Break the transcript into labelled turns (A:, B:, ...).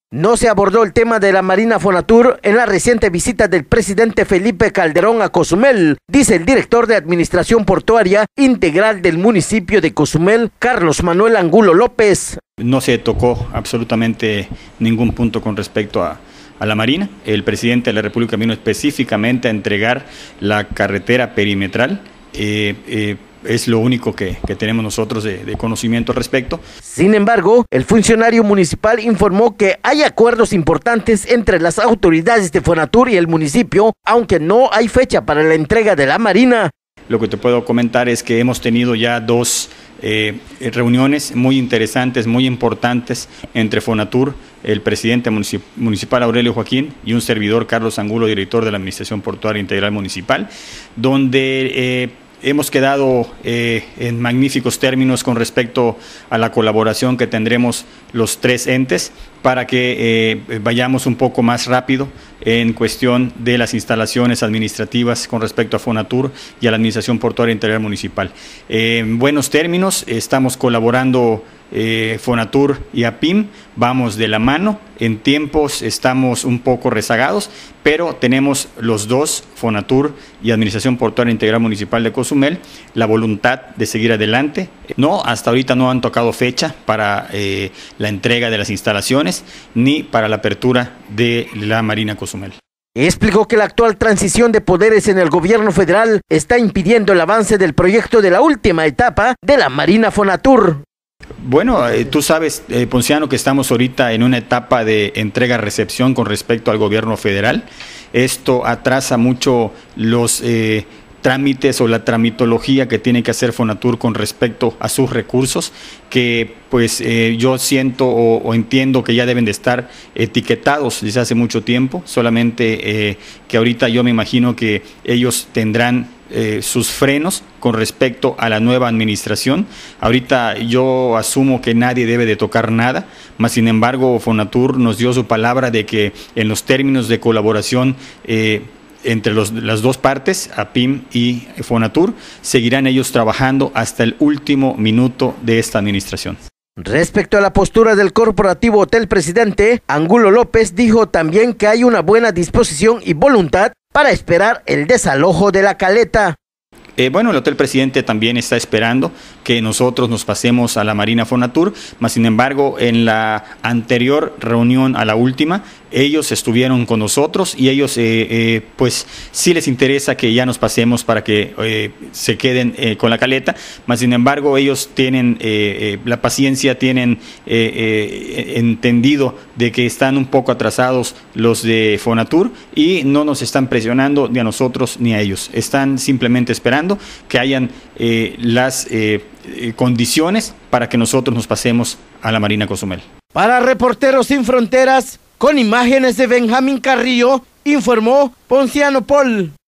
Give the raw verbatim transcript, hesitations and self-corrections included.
A: No se abordó el tema de la Marina Fonatur en la reciente visita del presidente Felipe Calderón a Cozumel, dice el director de Administración Portuaria Integral del municipio de Cozumel, Carlos Manuel Angulo López.
B: No se tocó absolutamente ningún punto con respecto a, a la Marina. El presidente de la República vino específicamente a entregar la carretera perimetral. Eh, eh, Es lo único que, que tenemos nosotros de, de conocimiento al respecto.
A: Sin embargo, el funcionario municipal informó que hay acuerdos importantes entre las autoridades de Fonatur y el municipio, aunque no hay fecha para la entrega de la Marina.
B: Lo que te puedo comentar es que hemos tenido ya dos eh, reuniones muy interesantes, muy importantes entre Fonatur, el presidente municipal Aurelio Joaquín y un servidor, Carlos Angulo, director de la Administración Portuaria Integral Municipal, donde eh, hemos quedado eh, en magníficos términos con respecto a la colaboración que tendremos los tres entes para que eh, vayamos un poco más rápido en cuestión de las instalaciones administrativas con respecto a Fonatur y a la Administración Portuaria Integral Municipal. Eh, en buenos términos, estamos colaborando eh, Fonatur y A P I M, vamos de la mano. En tiempos estamos un poco rezagados, pero tenemos los dos, Fonatur y Administración Portuaria Integral Municipal de Cozumel, la voluntad de seguir adelante. No, hasta ahorita no han tocado fecha para eh, la entrega de las instalaciones ni para la apertura de la Marina Cozumel.
A: Explicó que la actual transición de poderes en el gobierno federal está impidiendo el avance del proyecto de la última etapa de la Marina Fonatur.
B: Bueno, eh, tú sabes, eh, Ponciano, que estamos ahorita en una etapa de entrega-recepción con respecto al gobierno federal. Esto atrasa mucho los eh, trámites o la tramitología que tiene que hacer Fonatur con respecto a sus recursos, que pues eh, yo siento o, o entiendo que ya deben de estar etiquetados desde hace mucho tiempo, solamente eh, que ahorita yo me imagino que ellos tendrán Eh, sus frenos con respecto a la nueva administración. Ahorita yo asumo que nadie debe de tocar nada, mas sin embargo Fonatur nos dio su palabra de que en los términos de colaboración eh, entre los, las dos partes, A P I M y Fonatur, seguirán ellos trabajando hasta el último minuto de esta administración.
A: Respecto a la postura del corporativo Hotel Presidente, Angulo López dijo también que hay una buena disposición y voluntad para esperar el desalojo de la caleta.
B: Eh, bueno, el Hotel Presidente también está esperando que nosotros nos pasemos a la Marina Fonatur, mas sin embargo en la anterior reunión a la última, ellos estuvieron con nosotros y ellos eh, eh, pues sí les interesa que ya nos pasemos para que eh, se queden eh, con la caleta, mas sin embargo ellos tienen eh, eh, la paciencia, tienen eh, eh, entendido de que están un poco atrasados los de Fonatur y no nos están presionando ni a nosotros ni a ellos, están simplemente esperando que hayan eh, las eh, condiciones para que nosotros nos pasemos a la Marina Cozumel.
A: Para Reporteros Sin Fronteras, con imágenes de Benjamín Carrillo, informó Ponciano Paul.